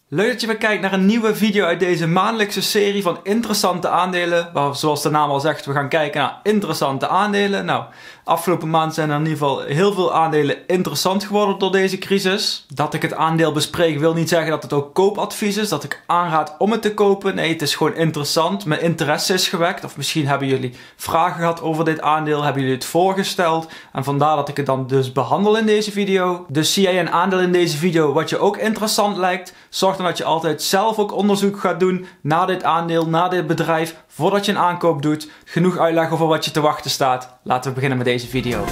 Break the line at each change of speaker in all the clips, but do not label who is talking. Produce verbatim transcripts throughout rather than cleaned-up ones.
Leuk dat je weer kijkt naar een nieuwe video uit deze maandelijkse serie van interessante aandelen. Waar, zoals de naam al zegt, we gaan kijken naar interessante aandelen. Nou, afgelopen maand zijn er in ieder geval heel veel aandelen interessant geworden door deze crisis. Dat ik het aandeel bespreek wil niet zeggen dat het ook koopadvies is. Dat ik aanraad om het te kopen. Nee, het is gewoon interessant. Mijn interesse is gewekt. Of misschien hebben jullie vragen gehad over dit aandeel. Hebben jullie het voorgesteld. En vandaar dat ik het dan dus behandel in deze video. Dus zie jij een aandeel in deze video wat je ook interessant lijkt. Zorg dan dat je altijd zelf ook onderzoek gaat doen naar dit aandeel, naar dit bedrijf, voordat je een aankoop doet. Genoeg uitleg over wat je te wachten staat. Laten we beginnen met deze video.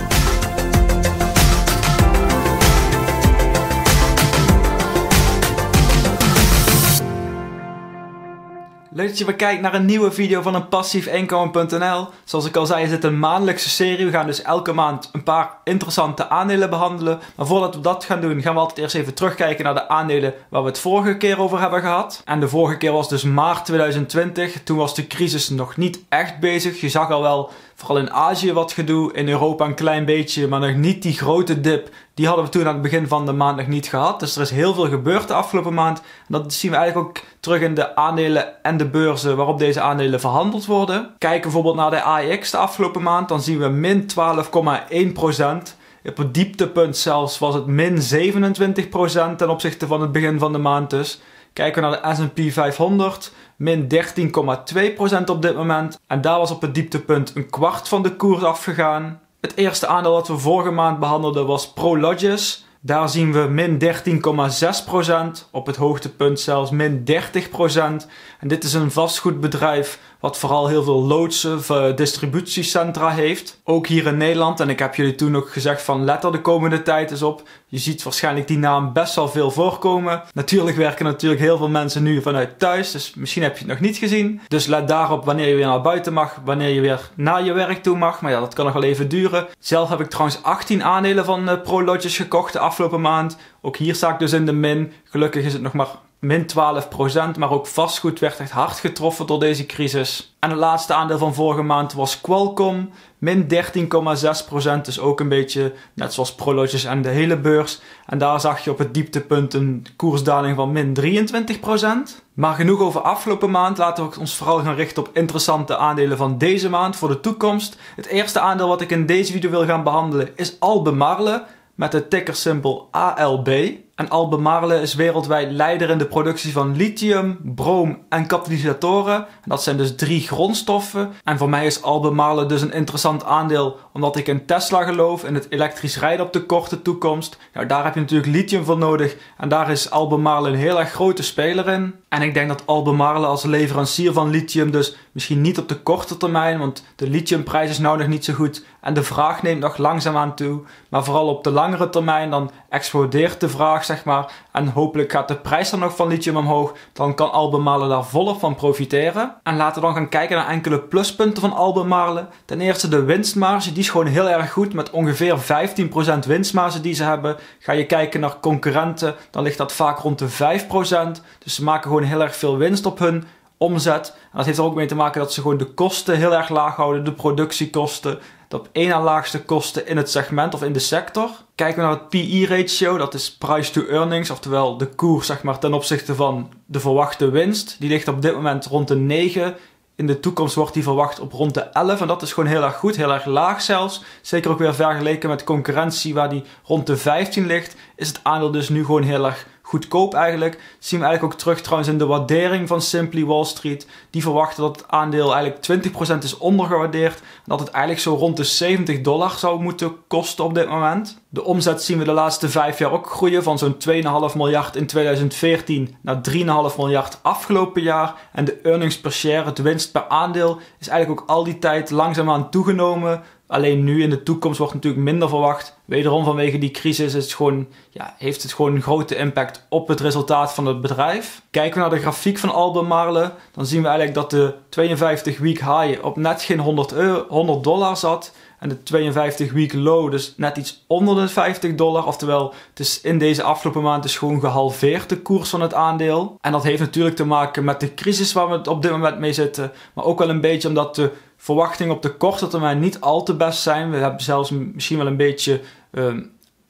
Leuk dat je weer kijkt naar een nieuwe video van een passief inkomen punt n l. Zoals ik al zei is dit een maandelijkse serie. We gaan dus elke maand een paar interessante aandelen behandelen. Maar voordat we dat gaan doen gaan we altijd eerst even terugkijken naar de aandelen waar we het vorige keer over hebben gehad. En de vorige keer was dus maart tweeduizend twintig. Toen was de crisis nog niet echt bezig. Je zag al wel vooral in Azië wat gedoe. In Europa een klein beetje, maar nog niet die grote dip. Die hadden we toen aan het begin van de maand nog niet gehad. Dus er is heel veel gebeurd de afgelopen maand. En dat zien we eigenlijk ook terug in de aandelen en de beurzen waarop deze aandelen verhandeld worden. Kijk bijvoorbeeld naar de A E X de afgelopen maand. Dan zien we min twaalf komma één procent. Op het dieptepunt zelfs was het min zevenentwintig procent ten opzichte van het begin van de maand dus. Kijken we naar de S en P vijfhonderd, min dertien komma twee procent op dit moment. En daar was op het dieptepunt een kwart van de koers afgegaan. Het eerste aandeel dat we vorige maand behandelden was Prologis. Daar zien we min dertien komma zes procent, op het hoogtepunt zelfs min dertig procent. En dit is een vastgoedbedrijf wat vooral heel veel loodsen, distributiecentra heeft. Ook hier in Nederland. En ik heb jullie toen ook gezegd van let er de komende tijd eens op. Je ziet waarschijnlijk die naam best wel veel voorkomen. Natuurlijk werken natuurlijk heel veel mensen nu vanuit thuis. Dus misschien heb je het nog niet gezien. Dus let daarop wanneer je weer naar buiten mag. Wanneer je weer naar je werk toe mag. Maar ja, dat kan nog wel even duren. Zelf heb ik trouwens achttien aandelen van uh, Prologis gekocht de afgelopen maand. Ook hier sta ik dus in de min. Gelukkig is het nog maar min twaalf procent, maar ook vastgoed werd echt hard getroffen door deze crisis. En het laatste aandeel van vorige maand was Qualcomm, min dertien komma zes procent, dus ook een beetje net zoals Prologis en de hele beurs. En daar zag je op het dieptepunt een koersdaling van min drieëntwintig procent. Maar genoeg over afgelopen maand, laten we ons vooral gaan richten op interessante aandelen van deze maand voor de toekomst. Het eerste aandeel wat ik in deze video wil gaan behandelen is Albemarle, met het tickersymbol A L B. En Albemarle is wereldwijd leider in de productie van lithium, broom en katalysatoren. En dat zijn dus drie grondstoffen. En voor mij is Albemarle dus een interessant aandeel, omdat ik in Tesla geloof, in het elektrisch rijden op de korte toekomst. Ja, daar heb je natuurlijk lithium voor nodig. En daar is Albemarle een heel erg grote speler in. En ik denk dat Albemarle als leverancier van lithium dus misschien niet op de korte termijn, want de lithiumprijs is nou nog niet zo goed. En de vraag neemt nog langzaamaan toe. Maar vooral op de langere termijn, dan explodeert de vraag, zeg maar. En hopelijk gaat de prijs dan nog van lithium omhoog. Dan kan Albemarle daar volop van profiteren. En laten we dan gaan kijken naar enkele pluspunten van Albemarle. Ten eerste de winstmarge, die is gewoon heel erg goed. Met ongeveer vijftien procent winstmarge die ze hebben. Ga je kijken naar concurrenten, dan ligt dat vaak rond de vijf procent. Dus ze maken gewoon heel erg veel winst op hun omzet. En dat heeft er ook mee te maken dat ze gewoon de kosten heel erg laag houden. De productiekosten. De op één na laagste kosten in het segment of in de sector. Kijken we naar het P E ratio, dat is price to earnings, oftewel de koers zeg maar, ten opzichte van de verwachte winst. Die ligt op dit moment rond de negen. In de toekomst wordt die verwacht op rond de elf. En dat is gewoon heel erg goed, heel erg laag zelfs. Zeker ook weer vergeleken met concurrentie waar die rond de vijftien ligt. Is het aandeel dus nu gewoon heel erg goedkoop eigenlijk. Dat zien we eigenlijk ook terug trouwens in de waardering van Simply Wall Street. Die verwachten dat het aandeel eigenlijk twintig procent is ondergewaardeerd. En dat het eigenlijk zo rond de zeventig dollar zou moeten kosten op dit moment. De omzet zien we de laatste vijf jaar ook groeien van zo'n twee komma vijf miljard in tweeduizend veertien naar drie komma vijf miljard afgelopen jaar. En de earnings per share, het winst per aandeel, is eigenlijk ook al die tijd langzaamaan toegenomen. Alleen nu in de toekomst wordt natuurlijk minder verwacht. Wederom vanwege die crisis is het gewoon, ja, heeft het gewoon een grote impact op het resultaat van het bedrijf. Kijken we naar de grafiek van Albemarle, dan zien we eigenlijk dat de tweeënvijftig week high op net geen honderd dollar zat. En de tweeënvijftig week low dus net iets onder de vijftig dollar. Oftewel, het is in deze afgelopen maand dus gewoon gehalveerd de koers van het aandeel. En dat heeft natuurlijk te maken met de crisis waar we op dit moment mee zitten. Maar ook wel een beetje omdat de verwachtingen op de korte termijn niet al te best zijn. We hebben zelfs misschien wel een beetje uh,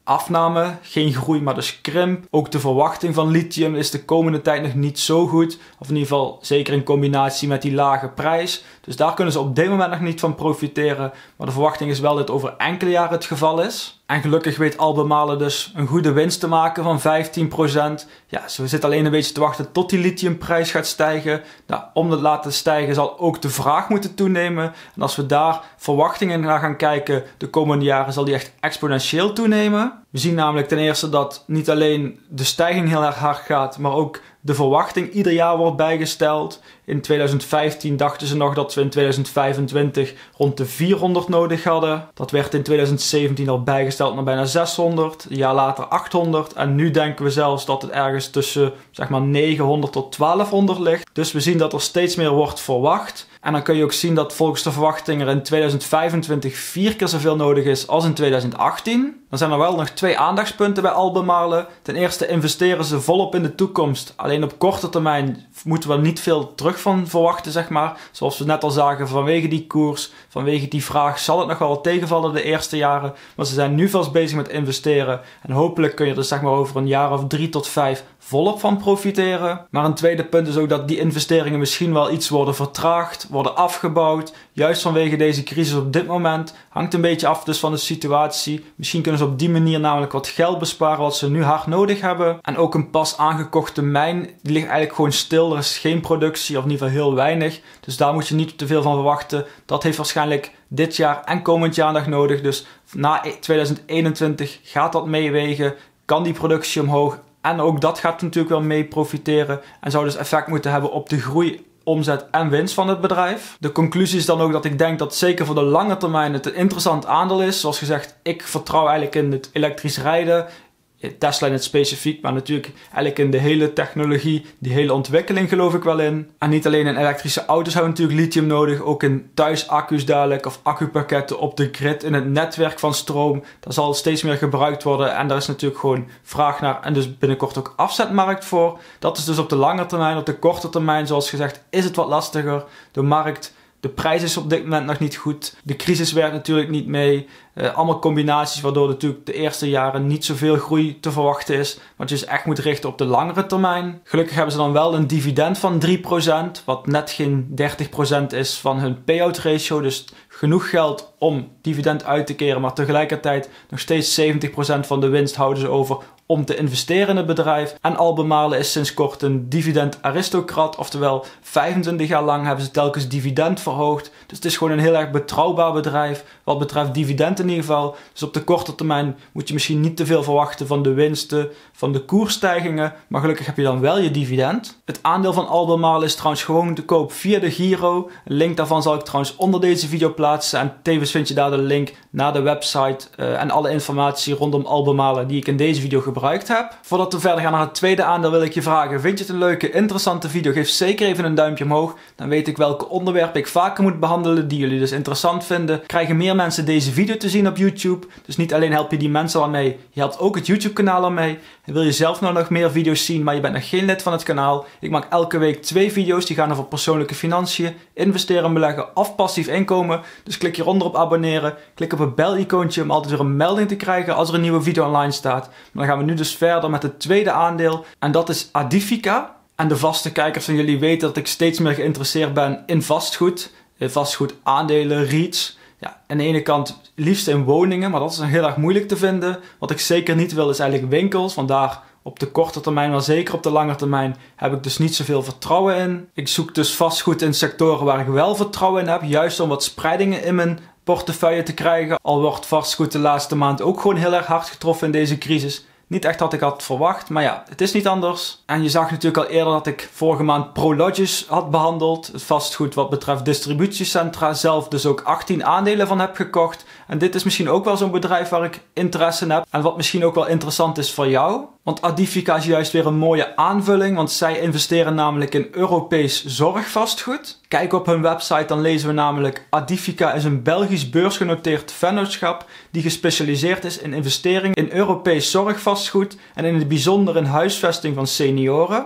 afname, geen groei, maar dus krimp. Ook de verwachting van lithium is de komende tijd nog niet zo goed. Of in ieder geval zeker in combinatie met die lage prijs. Dus daar kunnen ze op dit moment nog niet van profiteren. Maar de verwachting is wel dat het over enkele jaren het geval is. En gelukkig weet Albemarle dus een goede winst te maken van vijftien procent. Ja, ze zitten alleen een beetje te wachten tot die lithiumprijs gaat stijgen. Nou, om dat te laten stijgen zal ook de vraag moeten toenemen. En als we daar verwachtingen naar gaan kijken de komende jaren, zal die echt exponentieel toenemen. We zien namelijk ten eerste dat niet alleen de stijging heel erg hard gaat, maar ook de verwachting ieder jaar wordt bijgesteld. In twintig vijftien dachten ze nog dat we in twintig vijfentwintig rond de vierhonderd nodig hadden. Dat werd in twintig zeventien al bijgesteld naar bijna zeshonderd. Een jaar later achthonderd. En nu denken we zelfs dat het ergens tussen zeg maar negenhonderd tot twaalfhonderd ligt. Dus we zien dat er steeds meer wordt verwacht. En dan kun je ook zien dat volgens de verwachting er in twintig vijfentwintig vier keer zoveel nodig is als in twintig achttien. Dan zijn er wel nog twee aandachtspunten bij Albemarle. Ten eerste investeren ze volop in de toekomst. Alleen op korte termijn moeten we er niet veel terug van verwachten, zeg maar. Zoals we net al zagen, vanwege die koers, vanwege die vraag zal het nog wel tegenvallen de eerste jaren. Maar ze zijn nu vast bezig met investeren. En hopelijk kun je er zeg maar over een jaar of drie tot vijf volop van profiteren. Maar een tweede punt is ook dat die investeringen misschien wel iets worden vertraagd, worden afgebouwd. Juist vanwege deze crisis op dit moment. Hangt een beetje af dus van de situatie. Misschien kunnen ze op die manier namelijk wat geld besparen wat ze nu hard nodig hebben. En ook een pas aangekochte mijn, die ligt eigenlijk gewoon stil. Er is geen productie, of in ieder geval heel weinig. Dus daar moet je niet te veel van verwachten. Dat heeft waarschijnlijk dit jaar en komend jaar nog nodig. Dus na twintig eenentwintig gaat dat meewegen. Kan die productie omhoog. En ook dat gaat natuurlijk wel mee profiteren. En zou dus effect moeten hebben op de groei, omzet en winst van het bedrijf. De conclusie is dan ook dat ik denk dat zeker voor de lange termijn het een interessant aandeel is. Zoals gezegd, ik vertrouw eigenlijk in het elektrisch rijden. Tesla in het specifiek, maar natuurlijk eigenlijk in de hele technologie, die hele ontwikkeling geloof ik wel in. En niet alleen in elektrische auto's hebben we natuurlijk lithium nodig, ook in thuisaccu's dadelijk of accupakketten op de grid, in het netwerk van stroom. Dat zal steeds meer gebruikt worden en daar is natuurlijk gewoon vraag naar en dus binnenkort ook afzetmarkt voor. Dat is dus op de lange termijn. Op de korte termijn, zoals gezegd, is het wat lastiger. De markt, de prijs is op dit moment nog niet goed. De crisis werkt natuurlijk niet mee. Uh, allemaal combinaties waardoor natuurlijk de eerste jaren niet zoveel groei te verwachten is. Want je dus echt moet richten op de langere termijn. Gelukkig hebben ze dan wel een dividend van drie procent. Wat net geen dertig procent is van hun payout ratio. Dus genoeg geld om dividend uit te keren. Maar tegelijkertijd nog steeds zeventig procent van de winst houden ze over om te investeren in het bedrijf. En Albemarle is sinds kort een dividend aristocrat. Oftewel vijfentwintig jaar lang hebben ze telkens dividend verhoogd. Dus het is gewoon een heel erg betrouwbaar bedrijf wat betreft dividend in ieder geval. Dus op de korte termijn moet je misschien niet te veel verwachten van de winsten, van de koersstijgingen. Maar gelukkig heb je dan wel je dividend. Het aandeel van Albemarle is trouwens gewoon te koop via de Giro. Een link daarvan zal ik trouwens onder deze video plaatsen. En tevens vind je daar de link naar de website uh, en alle informatie rondom Albemarle die ik in deze video gebruikt heb. Voordat we verder gaan naar het tweede aandeel wil ik je vragen. Vind je het een leuke, interessante video? Geef zeker even een duimpje omhoog. Dan weet ik welke onderwerpen ik vaker moet behandelen die jullie dus interessant vinden. Krijgen meer mensen deze video te zien op YouTube. Dus niet alleen help je die mensen al mee, je helpt ook het YouTube kanaal al mee. En wil je zelf nou nog meer video's zien, maar je bent nog geen lid van het kanaal? Ik maak elke week twee video's die gaan over persoonlijke financiën, investeren, beleggen of passief inkomen. Dus klik hieronder op abonneren. Klik op het bel-icoontje om altijd weer een melding te krijgen als er een nieuwe video online staat. Maar dan gaan we nu dus verder met het tweede aandeel. En dat is Aedifica. En de vaste kijkers van jullie weten dat ik steeds meer geïnteresseerd ben in vastgoed. Vastgoed, aandelen, REITs. Ja, aan de ene kant liefst in woningen, maar dat is heel erg moeilijk te vinden. Wat ik zeker niet wil is eigenlijk winkels. Vandaar op de korte termijn, maar zeker op de lange termijn heb ik dus niet zoveel vertrouwen in. Ik zoek dus vastgoed in sectoren waar ik wel vertrouwen in heb. Juist om wat spreidingen in mijn portefeuille te krijgen. Al wordt vastgoed de laatste maand ook gewoon heel erg hard getroffen in deze crisis. Niet echt wat ik had verwacht, maar ja, het is niet anders. En je zag natuurlijk al eerder dat ik vorige maand Prologis had behandeld. Het vastgoed wat betreft distributiecentra. Zelf dus ook achttien aandelen van heb gekocht. En dit is misschien ook wel zo'n bedrijf waar ik interesse in heb. En wat misschien ook wel interessant is voor jou. Want Aedifica is juist weer een mooie aanvulling. Want zij investeren namelijk in Europees zorgvastgoed. Kijk op hun website, dan lezen we namelijk: Aedifica is een Belgisch beursgenoteerd vennootschap die gespecialiseerd is in investeringen in Europees zorgvastgoed en in het bijzonder in huisvesting van senioren.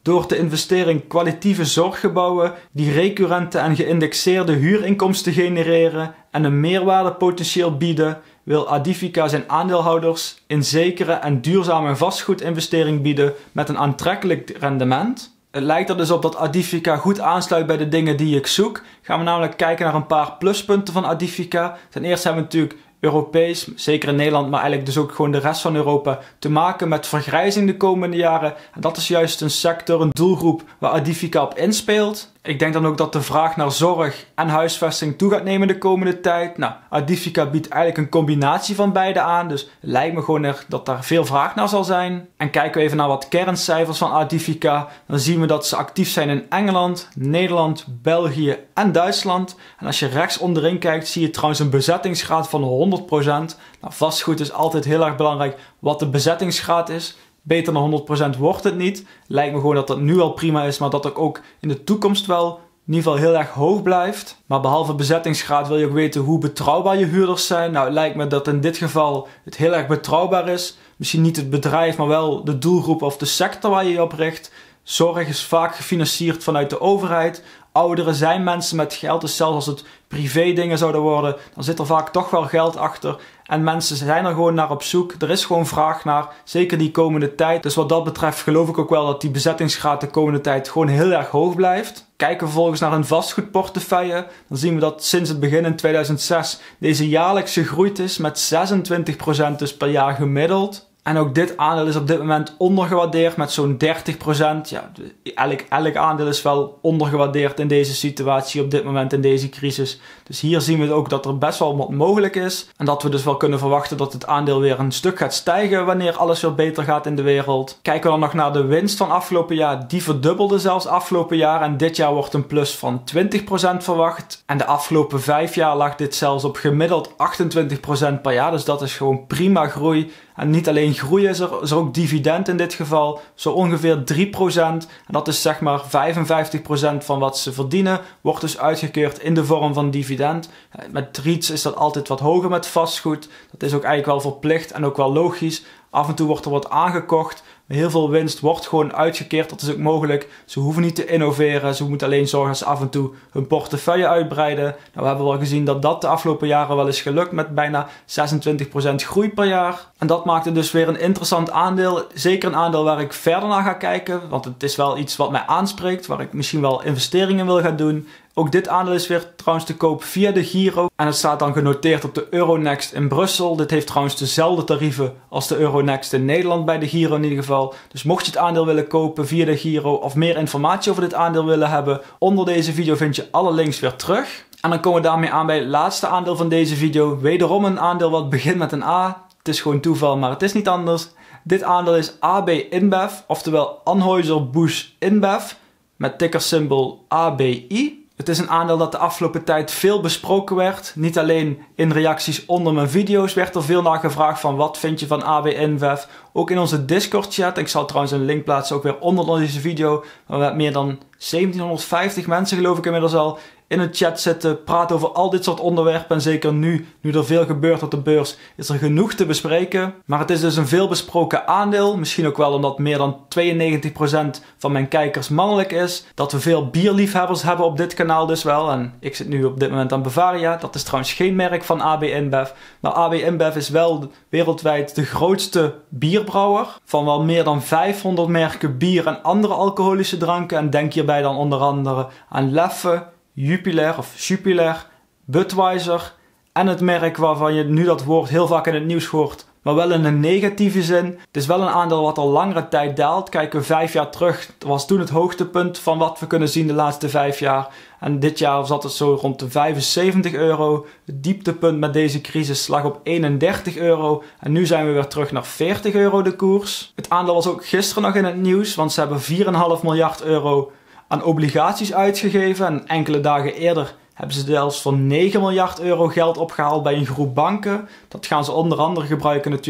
Door te investeren in kwalitatieve zorggebouwen die recurrente en geïndexeerde huurinkomsten genereren en een meerwaardepotentieel bieden, wil Aedifica zijn aandeelhouders een zekere en duurzame vastgoedinvestering bieden met een aantrekkelijk rendement. Het lijkt er dus op dat Aedifica goed aansluit bij de dingen die ik zoek. Gaan we namelijk kijken naar een paar pluspunten van Aedifica. Ten eerste hebben we natuurlijk Europees, zeker in Nederland, maar eigenlijk dus ook gewoon de rest van Europa, te maken met vergrijzing de komende jaren. En dat is juist een sector, een doelgroep waar Aedifica op inspeelt. Ik denk dan ook dat de vraag naar zorg en huisvesting toe gaat nemen de komende tijd. Nou, Aedifica biedt eigenlijk een combinatie van beide aan, dus het lijkt me gewoon er dat daar veel vraag naar zal zijn. En kijken we even naar wat kerncijfers van Aedifica, dan zien we dat ze actief zijn in Engeland, Nederland, België en Duitsland. En als je rechts onderin kijkt, zie je trouwens een bezettingsgraad van honderd procent. Nou, vastgoed is altijd heel erg belangrijk wat de bezettingsgraad is. Beter dan honderd procent wordt het niet. Lijkt me gewoon dat dat nu al prima is, maar dat dat ook in de toekomst wel in ieder geval heel erg hoog blijft. Maar behalve bezettingsgraad wil je ook weten hoe betrouwbaar je huurders zijn. Nou, het lijkt me dat in dit geval het heel erg betrouwbaar is. Misschien niet het bedrijf, maar wel de doelgroep of de sector waar je je op richt. Zorg is vaak gefinancierd vanuit de overheid. Ouderen zijn mensen met geld, dus zelfs als het privé dingen zouden worden, dan zit er vaak toch wel geld achter. En mensen zijn er gewoon naar op zoek. Er is gewoon vraag naar, zeker die komende tijd. Dus wat dat betreft geloof ik ook wel dat die bezettingsgraad de komende tijd gewoon heel erg hoog blijft. Kijken we vervolgens naar een vastgoedportefeuille, dan zien we dat sinds het begin in tweeduizend zes deze jaarlijks gegroeid is met zesentwintig procent dus per jaar gemiddeld. En ook dit aandeel is op dit moment ondergewaardeerd met zo'n dertig procent. Ja, elk, elk aandeel is wel ondergewaardeerd in deze situatie op dit moment in deze crisis. Dus hier zien we ook dat er best wel wat mogelijk is. En dat we dus wel kunnen verwachten dat het aandeel weer een stuk gaat stijgen wanneer alles weer beter gaat in de wereld. Kijken we dan nog naar de winst van afgelopen jaar. Die verdubbelde zelfs afgelopen jaar. En dit jaar wordt een plus van twintig procent verwacht. En de afgelopen vijf jaar lag dit zelfs op gemiddeld achtentwintig procent per jaar. Dus dat is gewoon prima groei. En niet alleen groei is er, is er ook dividend in dit geval, zo ongeveer drie procent. En dat is zeg maar vijfenvijftig procent van wat ze verdienen, wordt dus uitgekeerd in de vorm van dividend. Met REITs is dat altijd wat hoger met vastgoed. Dat is ook eigenlijk wel verplicht en ook wel logisch. Af en toe wordt er wat aangekocht. Heel veel winst wordt gewoon uitgekeerd. Dat is ook mogelijk. Ze hoeven niet te innoveren. Ze moeten alleen zorgen dat ze af en toe hun portefeuille uitbreiden. Nou, we hebben wel gezien dat dat de afgelopen jaren wel is gelukt met bijna zesentwintig procent groei per jaar. En dat maakt het dus weer een interessant aandeel. Zeker een aandeel waar ik verder naar ga kijken. Want het is wel iets wat mij aanspreekt. Waar ik misschien wel investeringen wil gaan doen. Ook dit aandeel is weer trouwens te koop via de Giro. En het staat dan genoteerd op de Euronext in Brussel. Dit heeft trouwens dezelfde tarieven als de Euronext in Nederland bij de Giro in ieder geval. Dus mocht je het aandeel willen kopen via de Giro of meer informatie over dit aandeel willen hebben, onder deze video vind je alle links weer terug. En dan komen we daarmee aan bij het laatste aandeel van deze video. Wederom een aandeel wat begint met een A. Het is gewoon toeval, maar het is niet anders. Dit aandeel is A B InBev, oftewel Anheuser-Busch InBev, met tickersymbool A B I. Het is een aandeel dat de afgelopen tijd veel besproken werd. Niet alleen in reacties onder mijn video's werd er veel naar gevraagd van wat vind je van A B InBev. Ook in onze Discord chat. Ik zal trouwens een link plaatsen ook weer onder deze video. Waar we met meer dan zeventienhonderdvijftig mensen geloof ik inmiddels al in het chat zitten. Praten over al dit soort onderwerpen. En zeker nu, nu er veel gebeurt op de beurs, is er genoeg te bespreken. Maar het is dus een veel besproken aandeel. Misschien ook wel omdat meer dan tweeënnegentig procent van mijn kijkers mannelijk is. Dat we veel bierliefhebbers hebben op dit kanaal dus wel. En ik zit nu op dit moment aan Bavaria. Dat is trouwens geen merk van A B InBev. Maar A B InBev is wel wereldwijd de grootste bierbrouwer. Van wel meer dan vijfhonderd merken bier en andere alcoholische dranken. En denk hierbij dan onder andere aan Leffe, Jupiler of Jupiler, Budweiser en het merk waarvan je nu dat woord heel vaak in het nieuws hoort, maar wel in een negatieve zin. Het is wel een aandeel wat al langere tijd daalt. Kijken we vijf jaar terug, dat was toen het hoogtepunt van wat we kunnen zien de laatste vijf jaar. En dit jaar zat het zo rond de vijfenzeventig euro. Het dieptepunt met deze crisis lag op eenendertig euro. En nu zijn we weer terug naar veertig euro de koers. Het aandeel was ook gisteren nog in het nieuws, want ze hebben vier komma vijf miljard euro aan obligaties uitgegeven. En enkele dagen eerder hebben ze zelfs voor negen miljard euro geld opgehaald bij een groep banken. Dat gaan ze onder andere gebruiken natuurlijk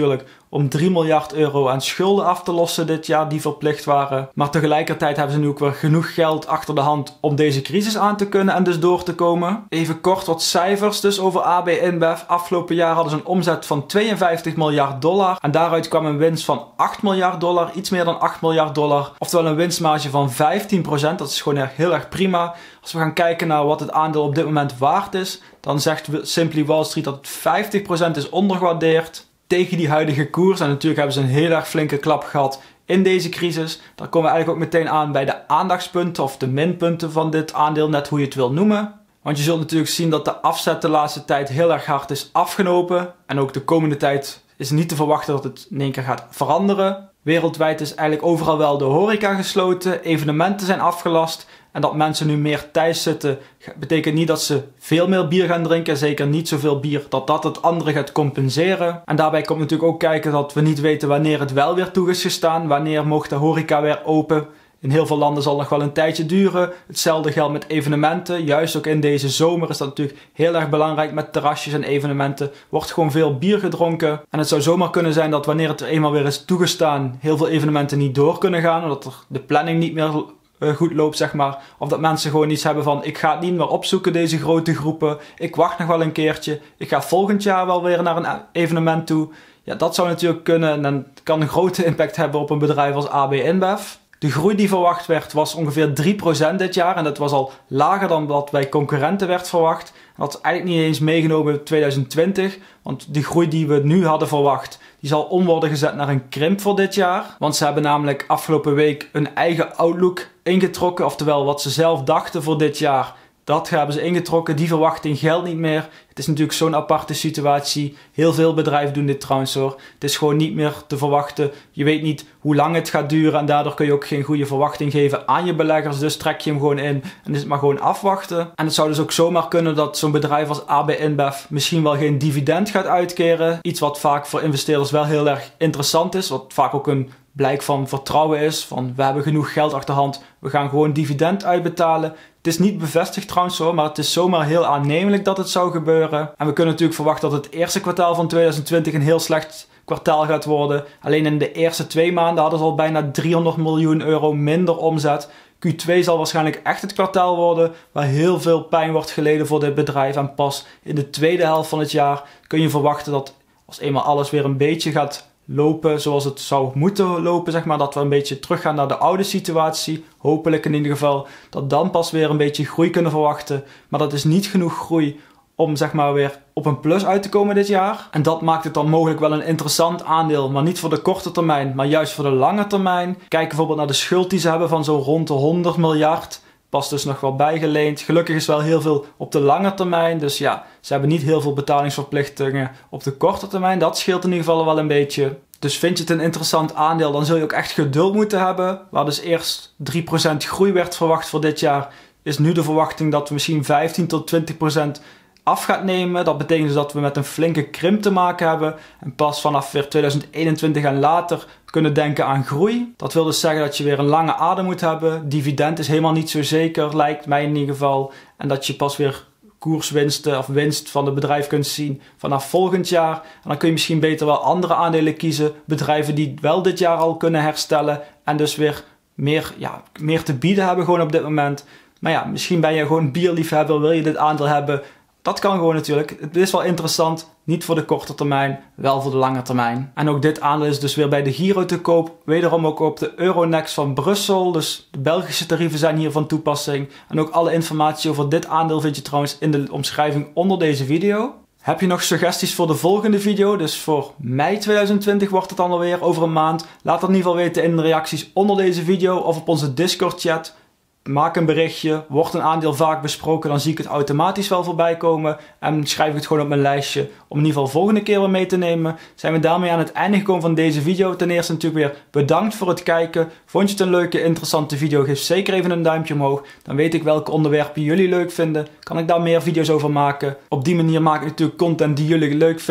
om drie miljard euro aan schulden af te lossen dit jaar die verplicht waren. Maar tegelijkertijd hebben ze nu ook weer genoeg geld achter de hand om deze crisis aan te kunnen en dus door te komen. Even kort wat cijfers dus over A B InBev. Afgelopen jaar hadden ze een omzet van tweeënvijftig miljard dollar en daaruit kwam een winst van acht miljard dollar, iets meer dan acht miljard dollar. Oftewel een winstmarge van vijftien procent, dat is gewoon echt heel erg prima. Als we gaan kijken naar wat het aandeel op dit moment waard is, dan zegt Simply Wall Street dat het vijftig procent is ondergewaardeerd tegen die huidige koers. En natuurlijk hebben ze een heel erg flinke klap gehad in deze crisis. Daar komen we eigenlijk ook meteen aan bij de aandachtspunten of de minpunten van dit aandeel, net hoe je het wil noemen. Want je zult natuurlijk zien dat de afzet de laatste tijd heel erg hard is afgenomen. En ook de komende tijd is niet te verwachten dat het in één keer gaat veranderen. Wereldwijd is eigenlijk overal wel de horeca gesloten, evenementen zijn afgelast. En dat mensen nu meer thuis zitten, betekent niet dat ze veel meer bier gaan drinken. Zeker niet zoveel bier dat dat het andere gaat compenseren. En daarbij komt natuurlijk ook kijken dat we niet weten wanneer het wel weer toe is gestaan. Wanneer mocht de horeca weer open. In heel veel landen zal het nog wel een tijdje duren. Hetzelfde geldt met evenementen. Juist ook in deze zomer is dat natuurlijk heel erg belangrijk met terrasjes en evenementen. Wordt gewoon veel bier gedronken. En het zou zomaar kunnen zijn dat wanneer het er eenmaal weer is toegestaan, heel veel evenementen niet door kunnen gaan. Omdat er de planning niet meer goed loopt, zeg maar. Of dat mensen gewoon iets hebben van, ik ga het niet meer opzoeken, deze grote groepen. Ik wacht nog wel een keertje. Ik ga volgend jaar wel weer naar een evenement toe. Ja, dat zou natuurlijk kunnen en dan kan een grote impact hebben op een bedrijf als A B InBev. De groei die verwacht werd was ongeveer drie procent dit jaar en dat was al lager dan wat bij concurrenten werd verwacht. Dat is eigenlijk niet eens meegenomen in tweeduizend twintig, want die groei die we nu hadden verwacht, die zal om worden gezet naar een krimp voor dit jaar. Want ze hebben namelijk afgelopen week een eigen outlook ingetrokken, oftewel wat ze zelf dachten voor dit jaar. Dat hebben ze ingetrokken, die verwachting geldt niet meer. Het is natuurlijk zo'n aparte situatie. Heel veel bedrijven doen dit trouwens hoor. Het is gewoon niet meer te verwachten. Je weet niet hoe lang het gaat duren en daardoor kun je ook geen goede verwachting geven aan je beleggers. Dus trek je hem gewoon in en is het maar gewoon afwachten. En het zou dus ook zomaar kunnen dat zo'n bedrijf als A B InBev misschien wel geen dividend gaat uitkeren. Iets wat vaak voor investeerders wel heel erg interessant is. Wat vaak ook een blijk van vertrouwen is. Van we hebben genoeg geld achter de hand. We gaan gewoon dividend uitbetalen. Het is niet bevestigd trouwens hoor, maar het is zomaar heel aannemelijk dat het zou gebeuren. En we kunnen natuurlijk verwachten dat het eerste kwartaal van tweeduizend twintig een heel slecht kwartaal gaat worden. Alleen in de eerste twee maanden hadden ze al bijna driehonderd miljoen euro minder omzet. Q twee zal waarschijnlijk echt het kwartaal worden waar heel veel pijn wordt geleden voor dit bedrijf. En pas in de tweede helft van het jaar kun je verwachten dat als eenmaal alles weer een beetje gaat lopen zoals het zou moeten lopen, zeg maar, dat we een beetje teruggaan naar de oude situatie, hopelijk in ieder geval, dat dan pas weer een beetje groei kunnen verwachten, maar dat is niet genoeg groei om zeg maar weer op een plus uit te komen dit jaar. En dat maakt het dan mogelijk wel een interessant aandeel, maar niet voor de korte termijn, maar juist voor de lange termijn. Kijk bijvoorbeeld naar de schuld die ze hebben van zo rond de honderd miljard. Pas dus nog wel bijgeleend. Gelukkig is wel heel veel op de lange termijn. Dus ja, ze hebben niet heel veel betalingsverplichtingen op de korte termijn. Dat scheelt in ieder geval wel een beetje. Dus vind je het een interessant aandeel, dan zul je ook echt geduld moeten hebben. Waar dus eerst drie procent groei werd verwacht voor dit jaar, is nu de verwachting dat we misschien vijftien tot twintig procent af gaat nemen. Dat betekent dus dat we met een flinke krimp te maken hebben. En pas vanaf weer tweeduizend eenentwintig en later kunnen denken aan groei. Dat wil dus zeggen dat je weer een lange adem moet hebben. Dividend is helemaal niet zo zeker, lijkt mij in ieder geval. En dat je pas weer koerswinsten of winst van het bedrijf kunt zien vanaf volgend jaar. En dan kun je misschien beter wel andere aandelen kiezen. Bedrijven die wel dit jaar al kunnen herstellen. En dus weer meer, ja, meer te bieden hebben gewoon op dit moment. Maar ja, misschien ben je gewoon bierliefhebber, wil je dit aandeel hebben. Dat kan gewoon natuurlijk. Het is wel interessant. Niet voor de korte termijn, wel voor de lange termijn. En ook dit aandeel is dus weer bij de Giro te koop. Wederom ook op de Euronext van Brussel. Dus de Belgische tarieven zijn hier van toepassing. En ook alle informatie over dit aandeel vind je trouwens in de omschrijving onder deze video. Heb je nog suggesties voor de volgende video? Dus voor mei tweeduizend twintig wordt het dan alweer over een maand. Laat dat in ieder geval weten in de reacties onder deze video of op onze Discord chat. Maak een berichtje, wordt een aandeel vaak besproken, dan zie ik het automatisch wel voorbij komen. En schrijf ik het gewoon op mijn lijstje om in ieder geval volgende keer weer mee te nemen. Zijn we daarmee aan het einde gekomen van deze video. Ten eerste natuurlijk weer bedankt voor het kijken. Vond je het een leuke, interessante video? Geef zeker even een duimpje omhoog. Dan weet ik welke onderwerpen jullie leuk vinden. Kan ik daar meer video's over maken. Op die manier maak ik natuurlijk content die jullie leuk vinden.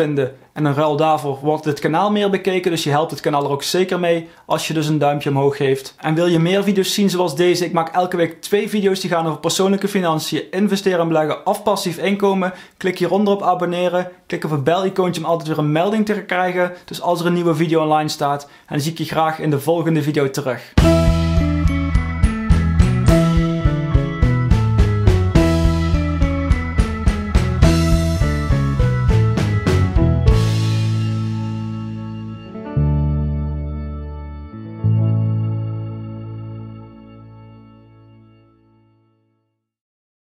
En in ruil daarvoor wordt dit kanaal meer bekeken, dus je helpt het kanaal er ook zeker mee als je dus een duimpje omhoog geeft. En wil je meer video's zien zoals deze? Ik maak elke week twee video's die gaan over persoonlijke financiën, investeren en beleggen of passief inkomen. Klik hieronder op abonneren, klik op het bel-icoontje om altijd weer een melding te krijgen, dus als er een nieuwe video online staat. En dan zie ik je graag in de volgende video terug.